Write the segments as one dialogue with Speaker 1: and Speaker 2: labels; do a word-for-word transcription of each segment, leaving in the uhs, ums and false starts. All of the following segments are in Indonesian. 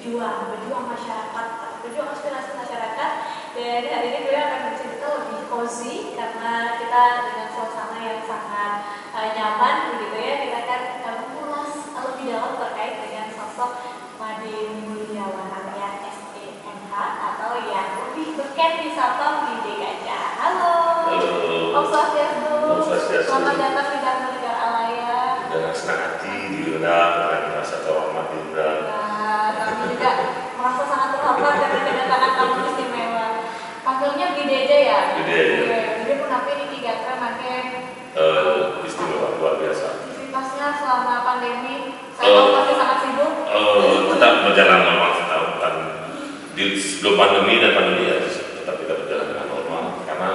Speaker 1: berjuang, berjuang masyarakat, berjuang aspirasi masyarakat. Dan hari ini beliau akan bercerita lebih cozy karena kita dengan suasana yang sangat uh, nyaman begitu ya. Kita akan uh, mengulas lebih dalam terkait dengan sosok Madin Mulyawan alias S E M H atau yang lebih beken disapa di D K J. Halo.
Speaker 2: Halo.
Speaker 1: Om Swastiastu.
Speaker 2: Om Swastiastu.
Speaker 1: Selamat datang di Dharma Negara Alaya.
Speaker 2: Dengan senang hati diundang, dengan merasa terhormat diundang.
Speaker 1: Nah, kami juga merasa sangat terhormat karena kedatangan tamu istimewa. Panggilnya Bide aja ya?
Speaker 2: Bide aja.
Speaker 1: Bide pun apa ini tiga keren pakai
Speaker 2: Uh, istimewa luar biasa.
Speaker 1: Aktivitasnya selama pandemi, saya
Speaker 2: Uh,
Speaker 1: tahu pasti sangat sibuk.
Speaker 2: Uh, tetap berjalan normal setahun kan. Di sebelum pandemi dan pandemi ya tetap kita berjalan dengan normal karena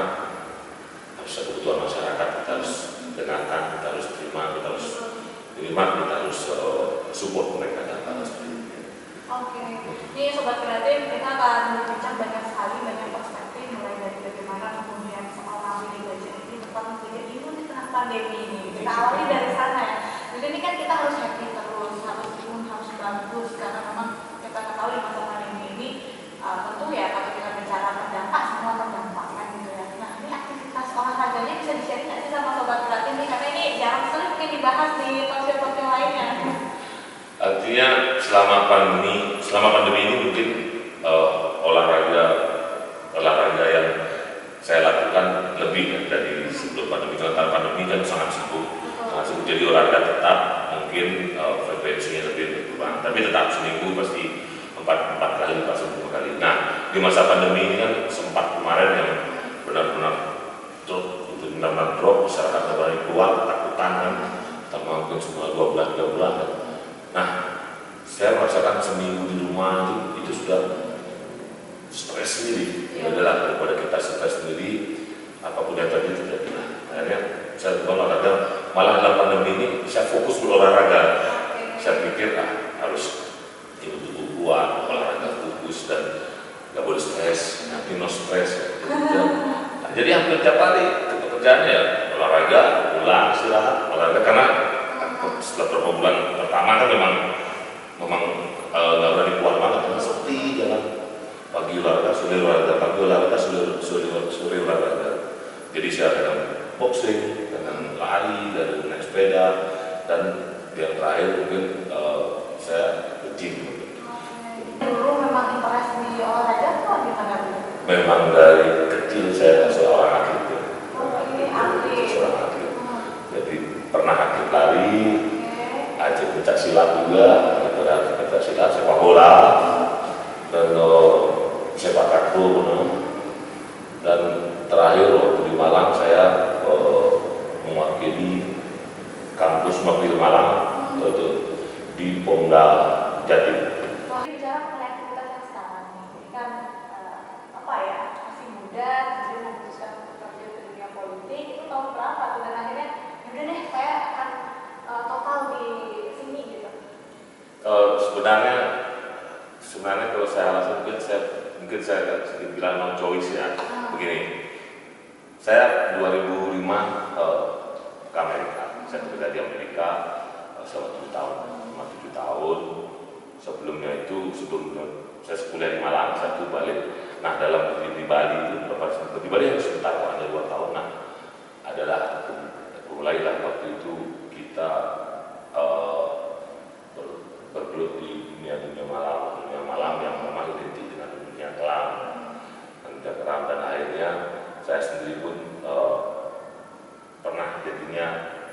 Speaker 2: harus ada kebutuhan masyarakat, kita harus dengarkan, kita harus terima, kita harus terima, kita harus uh, support mereka dan harus.
Speaker 1: Oke, ini Sobat Kreatif kita akan berbincang banyak sekali, banyak perspektif mulai dari bagaimana kemudian seorang Bide Gajah ini tetap menjadi imun di tengah pandemi ini. Kita awali dari sana ya. Jadi ini kan kita harus happy terus, harus imun, harus bagus karena memang kita ketahui masa pandemi ini uh, tentu ya kalau kita bicara terdampak semua terdampak kan gitu ya. Nah ini aktivitas olahraganya bisa di-share nggak sih sama Sobat Kreatif nih karena ini jarang sekali mungkin dibahas di talkshow-talkshow lainnya.
Speaker 2: Artinya selama pandemi, selama pandemi ini mungkin uh, olahraga olahraga yang saya lakukan lebih dari sebelum pandemi. Karena pandemi kan sangat sibuk, sangat sibuk. Jadi olahraga tetap mungkin uh, frekuensinya lebih berkurang, tapi tetap seminggu pasti empat empat kali, empat sepuluh kali. Nah di masa pandemi ini kan sempat kemarin yang benar-benar drop, itu benar-benar drop, masyarakat kembali keluar ketakutan kan, kita mungkin semua dua bulan tiga bulan kan. Nah, saya merasakan seminggu di rumah itu, itu sudah stres sendiri. Ya adalah daripada kita stres sendiri, apapun yang terjadi terjadi. Nah, akhirnya saya coba olahraga. Malah dalam pandemi ini saya fokus berolahraga. Saya pikir ah, harus hidup tubuh kuat, olahraga fokus dan nggak boleh stres. Nanti no stres. Nah, jadi hampir tiap hari pekerjaannya ya olahraga, pulang, istirahat, olahraga karena setelah beberapa bulan pertama kan memang memang nggak uh, berani keluar banget karena sepi jalan pagi olahraga, sore olahraga, pagi olahraga, sore sore sore olahraga. Jadi saya kadang boxing, kadang lari, dan naik sepeda, dan yang terakhir mungkin uh, saya gym.
Speaker 1: Dulu memang interest di olahraga atau gimana?
Speaker 2: Memang dari kecil saya seorang atlet.
Speaker 1: Atlet.
Speaker 2: Seorang atlet. Jadi pernah atlet lari, atlet pencak silat juga, atlet pencak silat, sepak bola, dan uh, sepak takraw, dan terakhir waktu di Malang saya uh, mewakili kampus Mapil Malang uh, di Pomda Jatim.
Speaker 1: Kalau bicara mengenai aktivitas yang sekarang, ini kan uh, apa ya masih muda, kemudian memutuskan untuk terjun ke dunia politik itu tahun berapa tuh dan akhirnya udah deh saya akan uh, total di sini gitu.
Speaker 2: Uh, sebenarnya sebenarnya kalau saya alasan mungkin saya mungkin saya sedikit bilang non choice ya. Hmm. Begini, saya dua ribu lima uh, ke Amerika, saya bekerja di Amerika uh, selama tujuh tahun, selama tujuh tahun. Sebelumnya itu sebelum saya kuliah di Malang, saya tuh balik. Nah dalam di Bali itu beberapa di Bali yang sebentar hanya dua tahun. Nah adalah mulailah waktu itu kita uh, ber, bergelut di dunia dunia malam, dunia malam yang memang identik dengan dunia kelam, dunia kelam dan akhirnya saya sendiri pun uh, pernah jadinya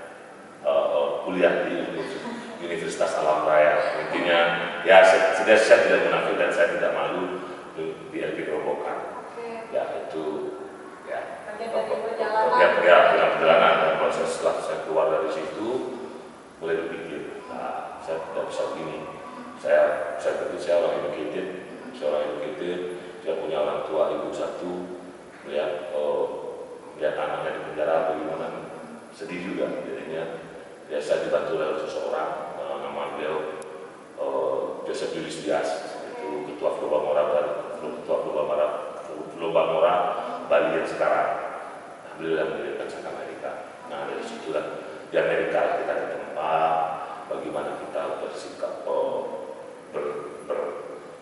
Speaker 2: uh, kuliah di Universitas Alam Raya. Intinya ya saya, saya tidak munafik dan saya tidak malu di, di L P Gerobokan. Ya itu ya
Speaker 1: perjalanan.
Speaker 2: Ya, ya, dalam perjalanan dan proses setelah saya keluar dari situ mulai berpikir, nah, saya tidak bisa begini. Saya saya berpikir saya orang educated, saya orang educated, saya punya orang tua ibu satu, melihat oh, melihat anaknya di penjara bagaimana sedih juga jadinya. Ya saya dibantu oleh seseorang uh, nama beliau uh, Joseph Julius Dias, itu ketua Floba Mora Bali, ketua Floba Mora Floba Mora Bali yang sekarang. Nah, beliau yang mendirikan Sang Amerika. Nah dari situ lah di Amerika kita ketemu bagaimana kita bersikap uh, ber, ber,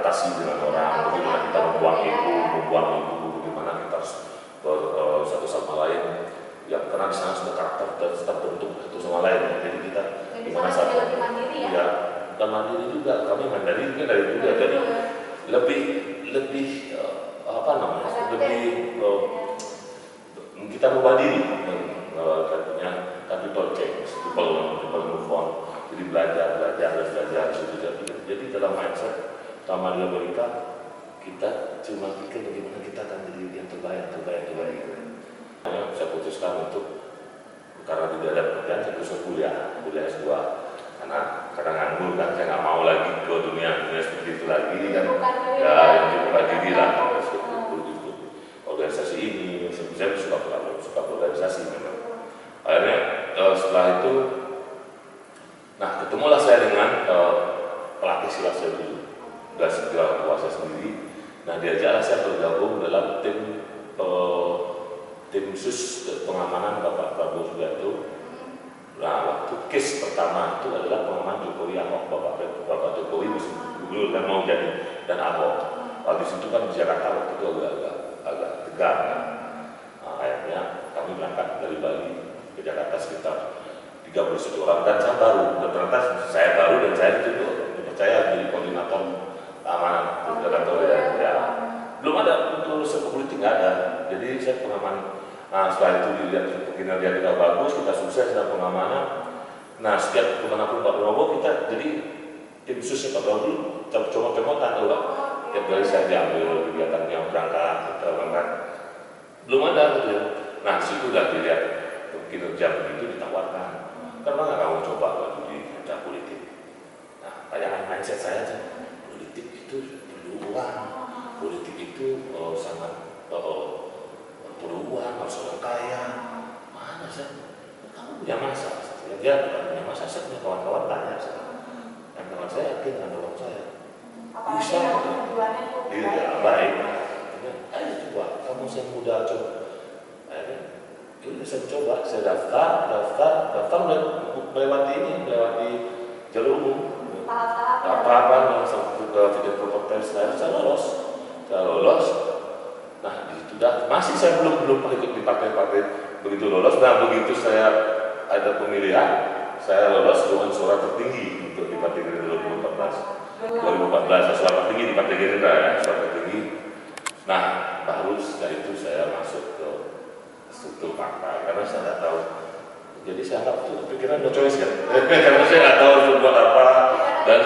Speaker 2: beradaptasi dengan orang, bagaimana kita membuang ego, membuang ego, bagaimana kita harus ber, uh, satu sama lain. Ya karena di sana sudah karakter dan terbentuk satu sama lain. Jadi kita gimana satu?
Speaker 1: Lebih mandiri ya?
Speaker 2: Ya, bukan mandiri juga. Kami mandiri juga dari juga. Jadi lebih lebih uh, apa namanya? Lebih uh, kita mengubah diri. Uh, katanya capital change, people people move on. Jadi belajar, belajar, belajar, belajar. Jadi dalam mindset sama di Amerika kita cuma pikir bagaimana kita akan jadi yang terbaik, terbaik, terbaik. Nah, saya putuskan untuk karena tidak ada pekerjaan saya terus kuliah, kuliah S dua karena kadang nganggur kan saya nggak mau lagi ke dunia dunia seperti itu lagi kan ya yang dibuka diri lah itu organisasi ini saya suka suka organisasi memang. Akhirnya setelah itu nah, ketemulah saya dengan uh, pelatih silat saya dulu, dan segala kuasa sendiri. Nah, diajaklah saya bergabung dalam tim uh, tim khusus pengamanan Bapak Prabowo Subianto. Nah, waktu case pertama itu adalah pengaman Jokowi Ahok, Bapak Bapak Jokowi dulu kan mau jadi dan Ahok. Waktu itu kan di Jakarta waktu itu agak agak, agak tegang. Kan? Nah, akhirnya kami berangkat dari Bali ke Jakarta sekitar tiga puluh satu orang dan saya baru, dan ternyata saya baru dan saya itu dipercaya jadi koordinator keamanan di kantor ya, ya. Belum ada untuk urusan politik nggak ada, jadi saya pengaman. Nah setelah itu dilihat kinerja kita bagus, kita sukses dalam pengamanan. Nah setiap kemanapun Pak Prabowo kita jadi tim suksesnya Pak Prabowo coba-coba loh. Tiap kali saya diambil kegiatan yang berangkat, kita berangkat belum ada gitu ya. Nah situ udah dilihat kinerja begitu ditawarkan. Karena nggak kamu coba waktu di kerja politik. Nah, bayangan mindset saya aja, politik itu perlu uang, politik itu uh, sangat uh, perlu uang, harus orang kaya. Mana sih? Kamu punya masa? Saya dia bukan punya masa, saya punya kawan-kawan banyak. Dan kawan saya yakin dengan orang saya. Bisa, iya baik. Ayo coba, kamu saya muda coba. Akhirnya itu saya coba, saya daftar, daftar, daftar melewati ini, melewati jalur umum. Tahapan yang sampai ke video properti saya, saya lolos, saya lolos. Nah, itu dah masih saya belum belum ikut di partai-partai begitu lolos. Nah, begitu saya ada pemilihan, saya lolos dengan suara tertinggi untuk di Partai Gerindra dua ribu empat belas. dua ribu empat belas suara tertinggi di Partai Gerindra ya, suara tertinggi. Nah, baru setelah itu saya masuk ke struktur partai karena saya nggak tahu. Jadi saya nggak pikiran no choice kan, karena saya nggak tahu harus buat apa dan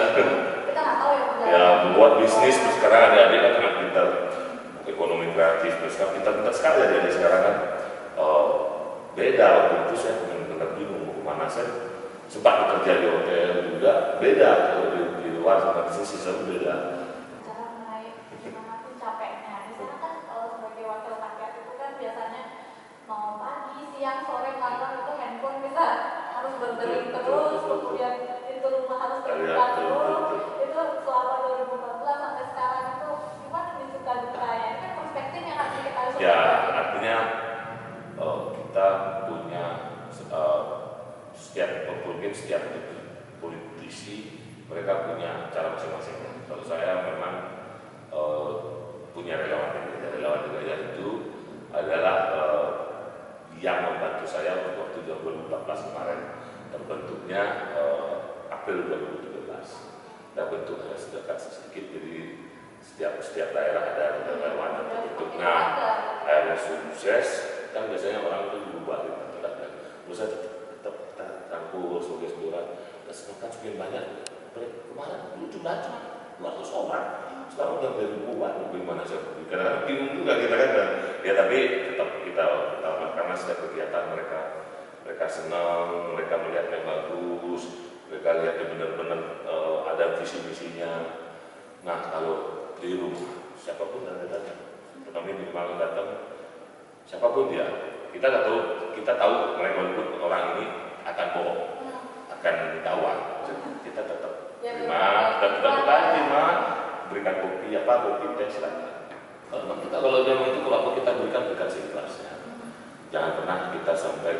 Speaker 2: ya membuat bisnis. Sekarang adik-adik kan sangat pintar ekonomi kreatif, sekarang pintar-pintar sekali adik-adik sekarang kan. Uh, beda waktu itu saya benar-benar bingung mau kemana. Saya sempat bekerja di hotel juga beda kalau di, di luar sama di sini saya beda.
Speaker 1: Cara menaik gimana pun capeknya. Di sana kan kalau sebagai wakil rakyat itu kan biasanya mau pagi, siang, sore, malam itu handphone bisa harus berdering terus, kemudian itu rumah harus terbuka terus. Itu selama dua ribu empat belas sampai sekarang itu gimana nih suka dukanya? Ini kan perspektif yang harus kita harus
Speaker 2: ya artinya uh, kita punya uh, setiap pemimpin, setiap politisi mereka punya cara masing-masing. Kalau saya memang uh, punya relawan, relawan juga itu adalah uh, yang membantu saya waktu dua ribu empat belas kemarin terbentuknya uh, April dua ribu tiga belas. Dan bentuknya sedikit sedikit, jadi setiap setiap daerah ada relawan yang terbentuk. Nah, akhirnya sukses kan biasanya orang itu berubah gitu. Terus saya tetap tetap tampil sebagai sebuah dan semakin semakin banyak. Kemarin dulu jumlah cuma dua ratus orang, sekarang udah ribuan. Bagaimana saya kadang-kadang bingung juga kita kan, ya tapi tetap kita kita karena setiap kegiatan mereka mereka senang, mereka melihatnya bagus, mereka lihatnya benar-benar uh, ada visi misinya. Nah kalau di rumah siapapun yang datang, kami minimal datang siapapun dia, kita nggak tahu, kita tahu mereka orang ini akan bohong, akan dikawal, kita tetap terima, dan kita tetap terima, berikan kopi apa kopi teh silakan. Kalau kita kalau dia itu kalau apa kita berikan berikan seikhlasnya, jangan pernah kita sampai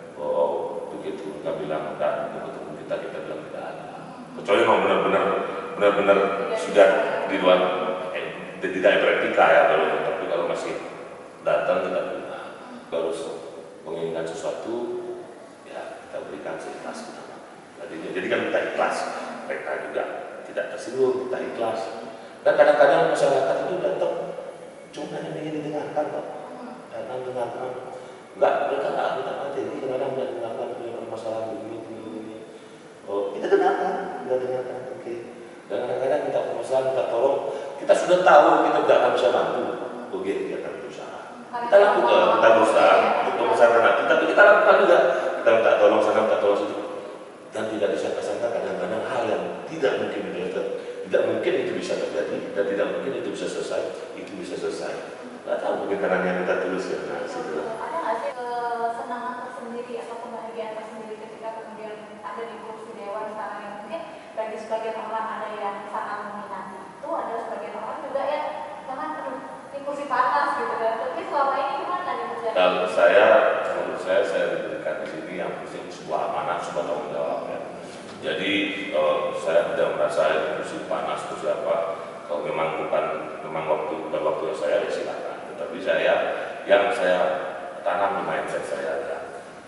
Speaker 2: oh begitu kita bilang enggak, begitu kita kita bilang tidak ada, kecuali mau benar-benar benar-benar sudah di luar eh, tidak beretika ya kalau tapi kalau masih datang kita baru menginginkan sesuatu ya kita berikan seikhlas kita. Jadi, jadi kan kita ikhlas, mereka juga tidak tersinggung, kita ikhlas. Dan kadang-kadang masyarakat itu datang cuma hanya ingin didengarkan kok, datang dengarkan, enggak mereka nggak minta materi, kadang-kadang tidak dengarkan punya permasalahan begini, begini, begini. Oh kita dengarkan, kita dengarkan, oke. Okay. Dan kadang-kadang minta permasalahan, minta tolong, kita sudah tahu kita tidak akan bisa bantu, oke okay, kita akan berusaha. Kita lakukan, kita berusaha untuk pemasaran nanti, tapi kita lakukan juga, kita minta tolong sana, minta tolong situ. Dan tidak disangka-sangka kadang-kadang hal yang tidak mungkin terjadi, tidak mungkin itu bisa terjadi dan tidak mungkin itu bisa selesai, itu bisa selesai. Nggak tahu mungkin karena yang kita tulis ya, nah situ.
Speaker 1: Ada nggak sih kesenangan tersendiri atau kebahagiaan tersendiri ketika kemudian ada di kursi dewan sekarang yang mungkin bagi sebagian orang ada yang sangat meminati itu, ada sebagian orang juga ya jangan aduh di kursi panas gitu kan. Tapi selama ini gimana nih Mas?
Speaker 2: Kalau saya, menurut saya saya diberikan di sini yang penting sebuah amanah, sebuah tanggung jawab ya. Jadi uh, saya tidak merasa kursi panas kursi apa. Kalau memang bukan memang waktu bukan waktu saya ya silakan. Tetapi saya yang saya tanam di mindset saya ya,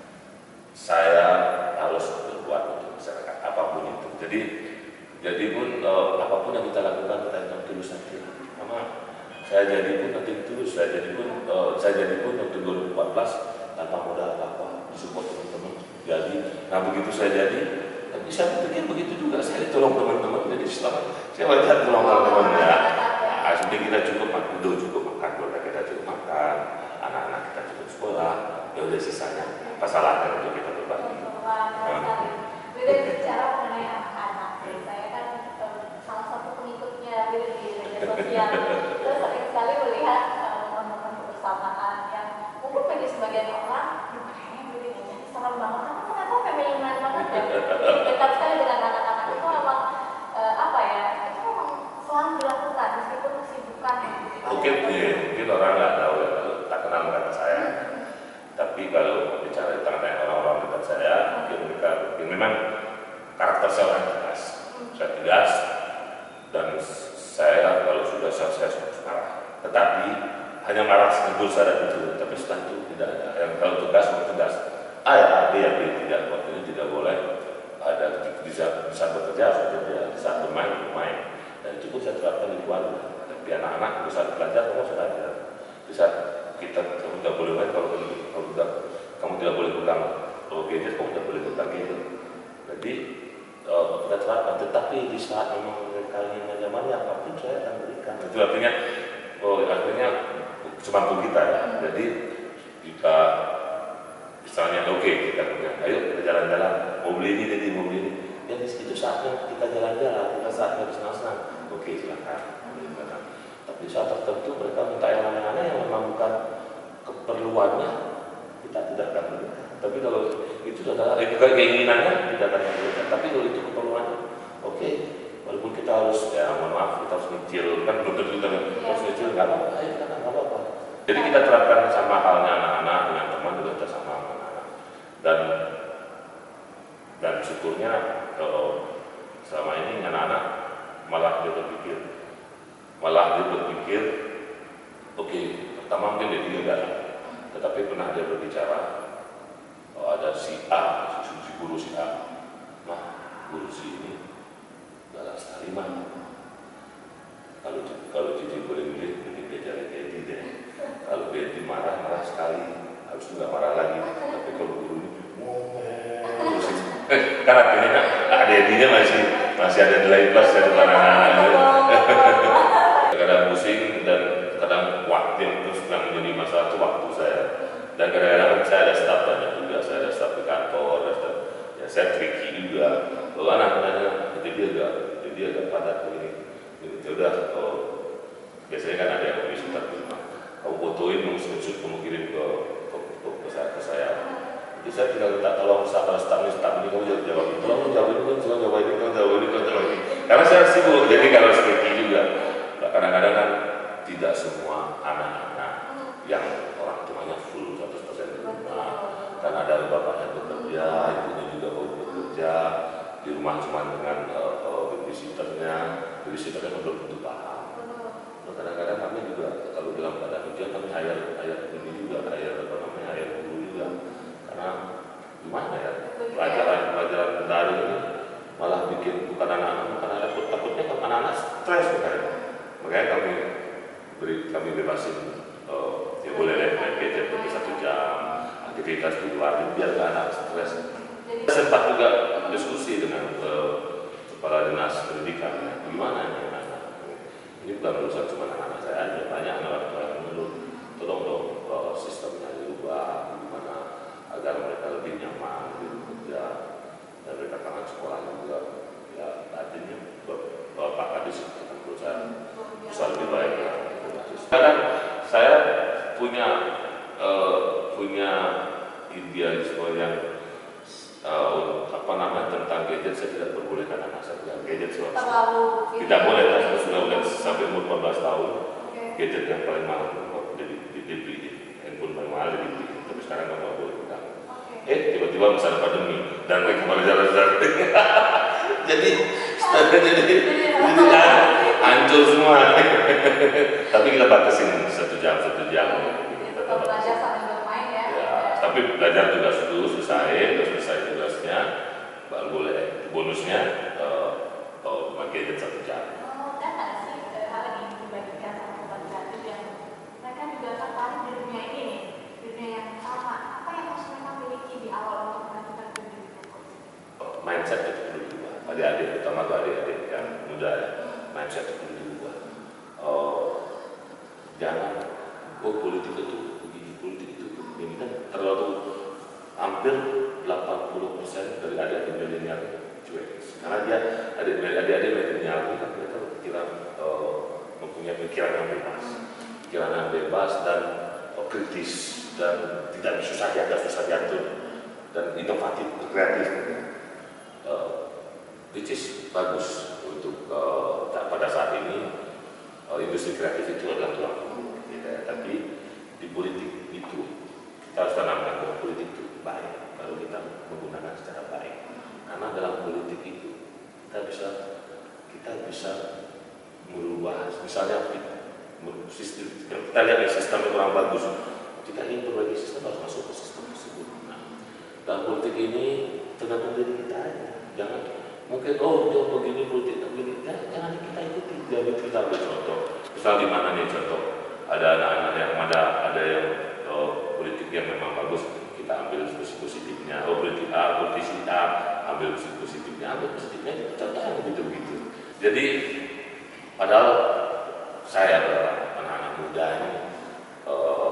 Speaker 2: saya harus berbuat untuk masyarakat apapun itu. Jadi jadi pun uh, apapun yang kita lakukan kita harus tulus nanti. Sama saya jadi pun nanti tulus, saya jadi pun uh, saya jadi pun waktu dua ribu empat belas tanpa modal apa-apa, disupport teman-teman. Jadi, nah begitu saya jadi, tapi saya pikir begitu juga saya ditolong teman-teman. Jadi selama saya wajah tolong teman-teman ya. Nah, sebenarnya kita cukup makan, udah cukup makan, keluarga kita cukup makan, anak-anak kita cukup sekolah, ya udah sisanya apa salahnya untuk kita berbagi.
Speaker 1: Beda bicara mengenai anak-anak, saya kan salah satu pengikutnya di media sosial. Terus sering sekali melihat momen-momen kebersamaan yang mungkin bagi sebagian orang, kayaknya begini aja serem banget. Tapi ternyata femininan banget ya. Dekat sekali dengan anak-anak itu memang apa ya? Itu memang selalu dilakukan meskipun kesibukan.
Speaker 2: Mungkin ya, mungkin orang nggak tahu ya kalau tak kenal kata saya. Tapi kalau bicara tentang orang-orang dekat saya, mungkin mereka mungkin memang karakter saya orang tegas, saya tegas dan saya kalau sudah saya saya suka marah. Tetapi hanya marah sebelum sadar itu, tapi setelah itu tidak ada. Yang kalau tegas mau tegas, A ya A, B ya B, tidak waktunya tidak boleh ada di saat, di saat bekerja harus bekerja, di saat bermain bermain. Dan itu pun saya terapkan di keluarga. Tapi anak-anak di saat belajar kamu sudah ada. Di saat kita kamu tidak boleh main, kalau kamu tidak kamu tidak boleh pegang gadget, kamu tidak boleh pegang gadget. Jadi uh, kita terapkan. Tetapi di saat memang mereka ingin menyamanya apapun saya akan berikan. Itu artinya, oh artinya semampu kita ya. Jadi kita misalnya oke okay, kita punya, ayo kita jalan-jalan, mau beli ini jadi mau beli ini. Dan itu saatnya kita jalan-jalan, kita saatnya bersenang-senang. Oke okay, silakan. Tapi saat tertentu mereka minta yang aneh-aneh yang memang bukan keperluannya, kita tidak akan berikan. Tapi kalau itu adalah eh, bukan keinginannya, tidak akan berikan. Tapi kalau itu keperluannya, oke. Okay. Walaupun kita harus, ya mohon maaf, kita harus nyicil, kan belum tentu kita harus nyicil, nggak apa-apa, ayo kita nggak apa-apa. Jadi kita terapkan sama halnya anak-anak dengan teman juga kita sama anak-anak. Dan dan syukurnya kalau selama ini anak-anak malah dia berpikir, malah dia berpikir, oke, okay, pertama mungkin dia tidak ada, tetapi pernah dia berbicara, oh, ada si A, si, si guru si A, nah guru si ini galak sekali mah. Kalau kalau Cici boleh milih, mungkin dia jadi Dedi deh. Kalau Dedi marah marah sekali, harus nggak marah lagi. Tapi kalau guru ini, ngomel, si, kan akhirnya kan Dedinya masih masih ada nilai plus ya depan anak-anak. Kadang pusing dan kadang waktu yang terus sedang menjadi masalah itu waktu saya. Dan kadang-kadang saya ada staff banyak juga, saya ada staff di kantor, ada staff, ya saya tricky juga. Kalau anak-anaknya jadi dia agak jadi dia agak padat begini. Jadi udah, oh, biasanya kan ada yang habis sebentar di rumah. Kamu fotoin, kamu screenshot, kamu kirim ke ke, ke, ke saya. Ke saya. Jadi saya tinggal minta tolong staff, staff ini, staff ini kamu jawab jawab. Tolong jawab ini, kamu jawab ini, kamu jawab ini, kamu jawab ini. Karena saya sibuk, jadi kalau tricky juga. Kadang-kadang kan tidak semua anak-anak yang orang tuanya full seratus persen di rumah. Kan ada bapaknya bekerja, ibunya juga mau bekerja, di rumah cuma dengan uh, uh, babysitternya, babysitter kan belum tentu paham.
Speaker 1: Betul.
Speaker 2: Nah, kadang-kadang kami juga kalau dalam keadaan ujian kami hire hire ini juga hire apa namanya hire guru juga, karena gimana ya pelajaran pelajaran daring ini malah bikin bukan anak-anak bukan anak takut takutnya kan anak-anak stres makanya makanya kami beri kami bebasin uh, ya boleh main main gadget pergi satu jam aktivitas di luar biar nggak anak stres.
Speaker 1: Jadi
Speaker 2: Sempat juga diskusi dengan uh, kepala dinas pendidikan ya, gimana ini anak-anak ini bukan urusan cuma anak-anak saya aja, banyak anak-anak yang mengeluh, tolong dong uh, sistemnya diubah gimana agar mereka lebih nyaman di bekerja dan mereka kangen sekolah juga ya artinya Pak Kadis akan berusaha bisa lebih baik ya. Kadang saya punya uh, punya idealisme yang uh, apa namanya tentang gadget. Saya tidak perbolehkan anak saya pegang gadget sebab
Speaker 1: terlalu
Speaker 2: tidak boleh kan sudah sudah sampai umur empat belas tahun
Speaker 1: okay.
Speaker 2: gadget yang paling mahal jadi dibeli handphone paling mahal dibeli tapi sekarang nggak boleh pegang.
Speaker 1: Okay.
Speaker 2: Eh tiba-tiba masa ada pandemi dan mereka pada jalan-jalan jadi jadi jadi kan hancur semua tapi kita batasin satu jam satu jam
Speaker 1: Itu kalau belajar sambil bermain ya.
Speaker 2: ya tapi belajar juga dulu selesai terus selesai tugasnya baru boleh bonusnya uh, uh, pakai gadget satu jam.
Speaker 1: Oh, kan ada sih eh, hal yang ingin dibagikan sama sobat kreatif yang mereka juga tertarik di dunia ini nih, dunia yang sama. Apa yang harus mereka miliki di awal untuk melanjutkan pendidikan?
Speaker 2: Mindset itu perlu diubah. Adik-adik, terutama tuh adik-adik yang muda ya, mindset itu perlu diubah. Oh, jangan, oh politik itu begini, politik itu begini kan terlalu hampir delapan puluh persen dari adik-adik milenial cuek. Karena dia adik-adik milenial itu kan mereka pikiran uh, mempunyai pikiran yang bebas, pikiran yang bebas dan uh, kritis dan tidak susah diatur, susah diatur dan inovatif, kreatif. Uh, which is bagus untuk uh, pada saat ini uh, industri kreatif itu adalah tulang punggung gitu ya. Tapi di politik itu kita harus tanamkan bahwa politik itu baik kalau kita menggunakan secara baik, karena dalam politik itu kita bisa kita bisa merubah misalnya sistem kita lihat nih sistemnya kurang bagus, kita ingin perbaiki sistem harus masuk ke sistem tersebut. Nah, dalam politik ini tergantung diri kita aja. Jangan mungkin oh dia begini politik begini, ya, jangan kita ikuti. Jadi kita ambil contoh. Misal di mana nih contoh ada anak-anak yang ada ada yang oh, politik yang memang bagus, kita ambil sisi positifnya. Oh politik A, politisi A, ambil sisi positifnya, ambil positifnya. Contoh yang begitu-begitu. Jadi padahal saya adalah anak-anak muda ini uh,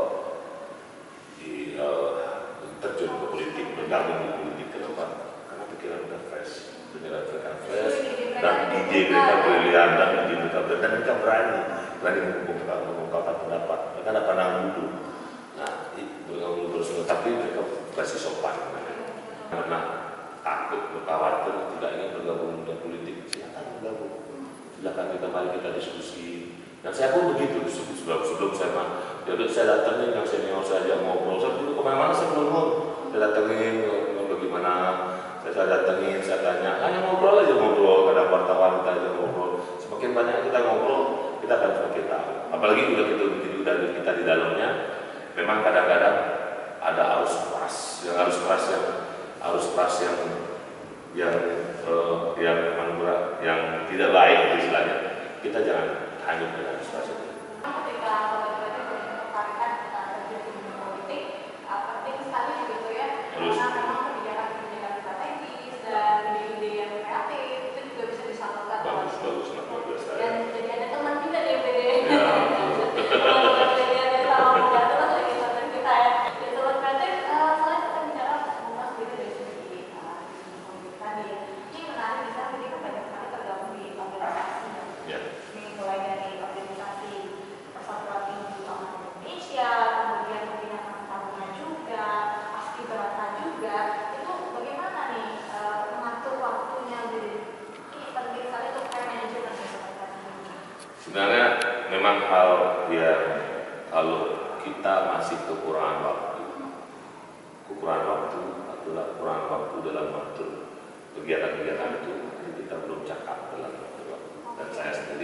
Speaker 2: di uh, terjun ke politik, bergabung di politik ke depan. Pikiran udah fresh, pikiran mereka fresh, dan ide mereka brilian, dan ide mereka brilian, dan mereka berani, berani mengungkapkan, mengungkapkan pendapat. Mereka tidak pernah dulu. Nah, bergabung terus, tapi mereka masih sopan. Karena takut, khawatir, tidak ingin bergabung dengan politik, silakan bergabung. Silakan kita mari kita diskusi. Dan saya pun begitu, sebelum sebelum saya mah, ya udah saya datangin yang senior saja ngobrol, saya dulu kemana-mana saya belum mau, saya datangin ngobrol bagaimana. Saya datangin, saya tanya, hanya ngobrol aja ngobrol, ada wartawan kita aja ngobrol. Semakin banyak kita ngobrol, kita akan semakin tahu. Apalagi udah kita udah kita di dalamnya, memang kadang-kadang ada arus keras, yang arus keras yang arus keras yang yang uh, yang memang berat, yang tidak baik istilahnya. Kita jangan hanyut dengan arus keras itu.
Speaker 1: Ketika teman-teman punya ketertarikan kita terjun di dunia politik, penting sekali gitu ya. Karena memang kebijakan-kebijakan strategis dan ide-ide yang kreatif itu juga bisa disalurkan.
Speaker 2: Bagus, bagus, bagus, bagus.
Speaker 1: Dan jadi ada teman juga di M P D.
Speaker 2: Ya.
Speaker 1: Jadi ada sama membantu lah dari kita kita ya. Di sobat kreatif, soalnya kita bicara mengupas diri dari segi politik tadi ya. Ini menarik bisa jadi banyak sekali tergabung di organisasi.
Speaker 2: Ya.
Speaker 1: Ini mulai dari organisasi Persatuan Tinju Amat Indonesia, kemudian pembinaan Taruna juga, Paskibraka juga. Itu bagaimana nih uh, mengatur waktunya jadi ini penting sekali untuk time management ya sobat.
Speaker 2: Sebenarnya memang hal yang kalau kita masih kekurangan waktu, kekurangan waktu adalah kekurangan waktu dalam mengatur kegiatan-kegiatan itu, kita belum cakap dalam mengatur waktu. Dan saya sendiri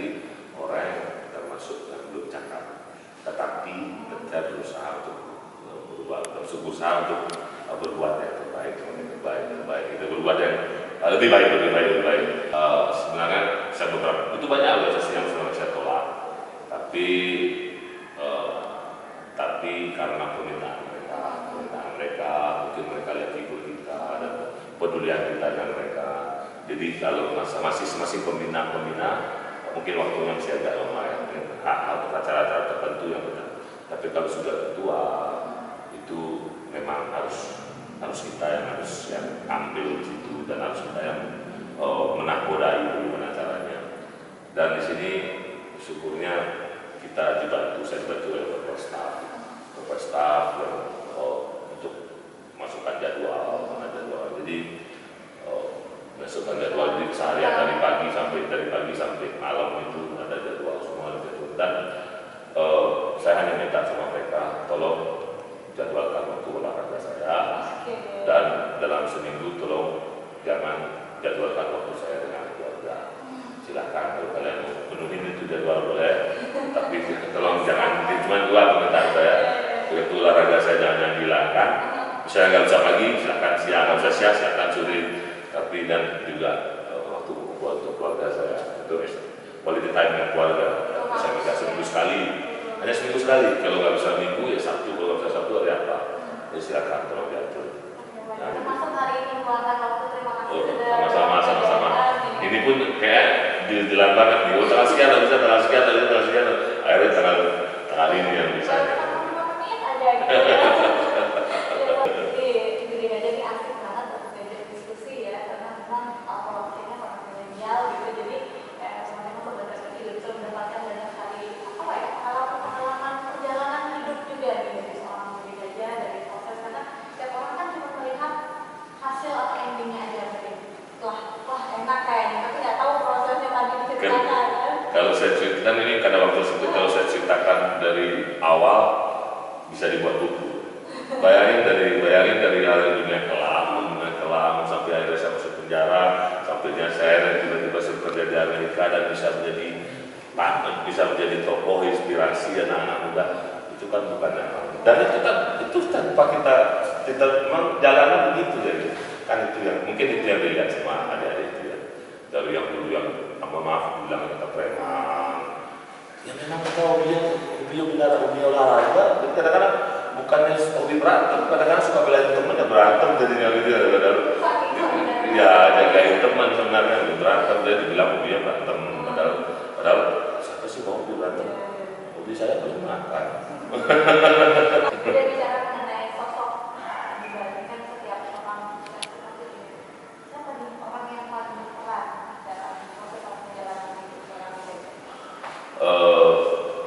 Speaker 2: lebih baik, lebih baik, lebih baik. Uh, sebenarnya saya beberapa itu banyak organisasi yang sebenarnya saya tolak, tapi uh, tapi karena permintaan mereka, permintaan mereka, mungkin mereka lihat figur kita dan pedulian kita dengan mereka. Jadi kalau masa masih masih pembina-pembina, mungkin waktunya masih agak lumayan, hak-hak atau acara-acara tertentu yang benar. Tapi kalau sudah ketua, itu memang harus harus kita yang harus yang ambil di situ dan harus kita yang uh, menakodai bagaimana caranya. Dan di sini syukurnya kita dibantu, saya dibantu oleh beberapa staf, beberapa staf yang uh, untuk masukkan jadwal, mana jadwal. Jadi uh, masukkan jadwal di seharian dari pagi sampai dari pagi sampai malam itu ada jadwal semua ada jadwal. Dan uh, saya hanya minta sama mereka, tolong jadwalkan waktu olahraga saya, dan dalam seminggu tolong jangan jadwalkan waktu saya dengan keluarga. Silakan kalau kalian mau penuhin itu jadwal boleh, tapi tolong jangan cuma dua permintaan saya, waktu olahraga saya jangan hilangkan. Misalnya nggak bisa pagi, silakan siang, nggak bisa siang, silakan sore. Tapi dan juga uh, waktu buat untuk keluarga saya itu quality time dengan keluarga. Bisa kita seminggu sekali. Hanya seminggu sekali, kalau nggak bisa minggu ya Sabtu, kalau nggak bisa Sabtu hari apa? Ya silakan tolong diatur.
Speaker 1: Nah, termasuk hari ini meluangkan waktu, terima kasih
Speaker 2: oh,
Speaker 1: sudah.
Speaker 2: Sama-sama, sama-sama. Ini pun kayak dilan banget nih. Oh, tanggal sekian, tanggal sekian, tanggal sekian, tanggal sekian. Akhirnya tanggal tanggal ini yang bisa.
Speaker 1: lima menit aja gitu. Jadi jadi asik banget untuk diajak diskusi ya, karena memang politiknya sangat milenial gitu. Jadi semuanya sobat kreatif juga bisa mendapatkan banyak sekali apa ya pengalaman perjalanan hidup juga nih dari seorang murid aja dari proses, karena setiap orang kan cuma melihat hasil atau endingnya aja tadi. Wah, wah enak kayaknya, tapi nggak tahu prosesnya tadi diceritakan kan.
Speaker 2: Kalau saya ceritakan ini karena waktu itu kalau saya ceritakan dari awal bisa dibuat buku. Bayangin dari bayangin dari hal dunia kelam, dunia kelam sampai akhirnya saya masuk penjara, sampainya saya dan tiba-tiba saya kerja di Amerika dan bisa menjadi bisa menjadi tokoh inspirasi anak-anak muda. Itu kan bukan apa. Dan itu kan itu tanpa kita kita memang jalannya begitu jadi kan itu yang mungkin itu yang dilihat sama adik-adik itu ya. Dari yang dulu yang apa maaf bilang kita preman, ya memang kalau dia beliau bilang beliau olahraga, jadi kadang-kadang bukannya hobi berantem, kadang-kadang suka belain teman ya berantem jadinya gitu ya, kadang ya jagain teman sebenarnya berantem dia dibilang hobinya berantem, padahal padahal siapa sih mau hobi berantem? Hobi saya paling makan.
Speaker 1: Kita bicara mengenai sosok dibandingkan setiap orang seperti ini. Siapa nih orang yang paling berperan dalam proses menjalani hidup seorang murid?
Speaker 2: Uh,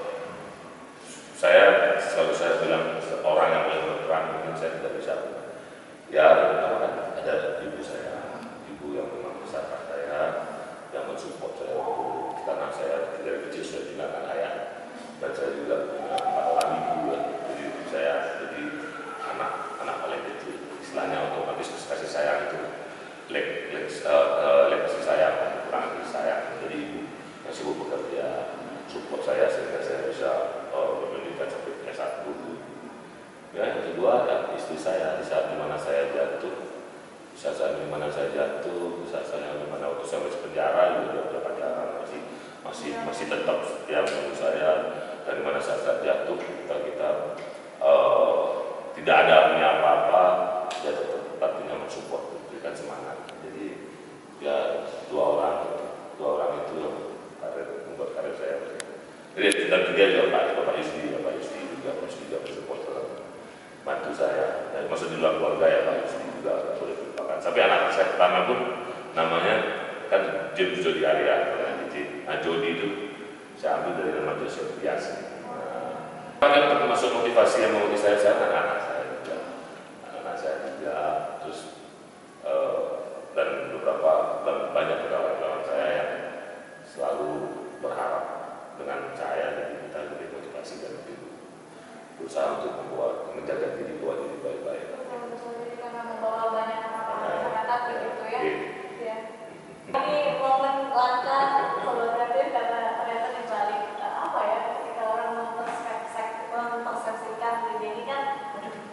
Speaker 2: saya selalu saya bilang orang yang paling berperan mungkin saya tidak bisa. Ya pertama kan ada ibu saya, ibu yang memang besarkan saya, yang mensupport saya waktu karena saya dari kecil sudah tinggalkan ayah dan saya juga punya empat orang ibu, jadi saya jadi anak anak paling kecil. Istilahnya otomatis kasih sayang itu leg leg uh, leg kasih sayang, kurang kasih sayang. Jadi ibu yang sibuk bekerja support saya sehingga saya bisa uh, berpendidikan sampai S satu. Ya, yang kedua ya istri saya di saat dimana saya jatuh, bisa saya dimana saya jatuh, bisa saya dimana waktu saya masih penjara juga dia pacaran masih masih masih tetap setia dengan saya, dan dimana saat saya jatuh kita kita uh, tidak ada punya apa-apa, dia tetap tetap punya mensupport, memberikan semangat. Jadi ya dua orang dua orang itu yang karir membuat karir saya. Jadi dan juga juga Pak Bapak istri, Bapak istri juga Bapak istri juga mensupport bantu saya, dan masuk di luar keluarga ya Pak istri juga nggak boleh dilupakan. Sampai anak saya pertama pun namanya kan James Jody Arya, nah Jody itu saya ambil dari nama Joseph Bias. Nah, kan termasuk motivasi yang memotivasi saya, saya anak-anak saya juga, anak-anak saya juga, terus uh, dan beberapa dan banyak kawan-kawan saya yang selalu berharap dengan saya, dan kita lebih motivasi dan lebih berusaha untuk membuat menjaga diri buat diri baik-baik.
Speaker 1: Betul-betul, jadi karena membawa banyak nama masyarakat begitu ya.
Speaker 2: Iya.
Speaker 1: Ya. Ini momen langka sobat kreatif karena ternyata di balik apa ya ketika orang mempersepsikan diri ini kan, aduh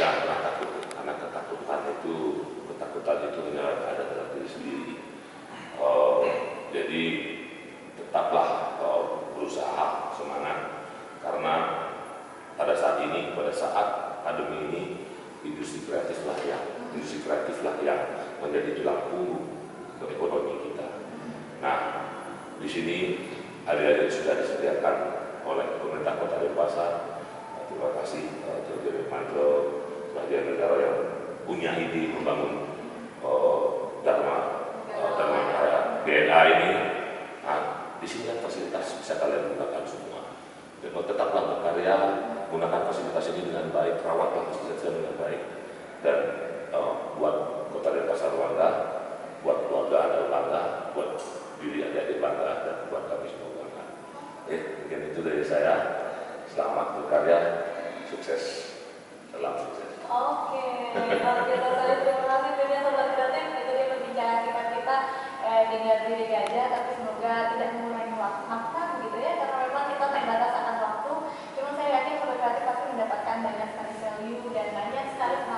Speaker 2: jangan pernah takut, karena ketakutan itu ketakutan itu hanya ada dalam diri sendiri. Uh, jadi tetaplah uh, berusaha semangat, karena pada saat ini, pada saat pandemi ini, industri kreatiflah yang industri kreatiflah yang menjadi tulang punggung ekonomi kita. Nah, di sini adik-adik sudah disediakan oleh pemerintah Kota Denpasar. Terima kasih Dr. Manto sebagai negara yang punya ide membangun uh, Dharma uh, Dharma D N A ini. Nah, di sini kan fasilitas bisa kalian gunakan semua. Dan tetaplah berkarya, gunakan fasilitas ini dengan baik, rawatlah fasilitas ini dengan baik, dan uh, buat Kota Denpasar bangga, buat keluarga Anda bangga, buat diri adik-adik bangga, dan buat kami semua bangga. Eh, mungkin itu dari saya. Selamat berkarya, sukses, salam sukses.
Speaker 1: Oke, oke, terima kasih banyak Sobat Kreatif. Itu dia perbincangan kita kita eh, dengan diri gajah, tapi semoga tidak mengurangi waktu gitu ya, karena memang kita terbatas akan waktu. Cuma saya yakin Sobat Kreatif pasti mendapatkan banyak sekali value dan banyak sekali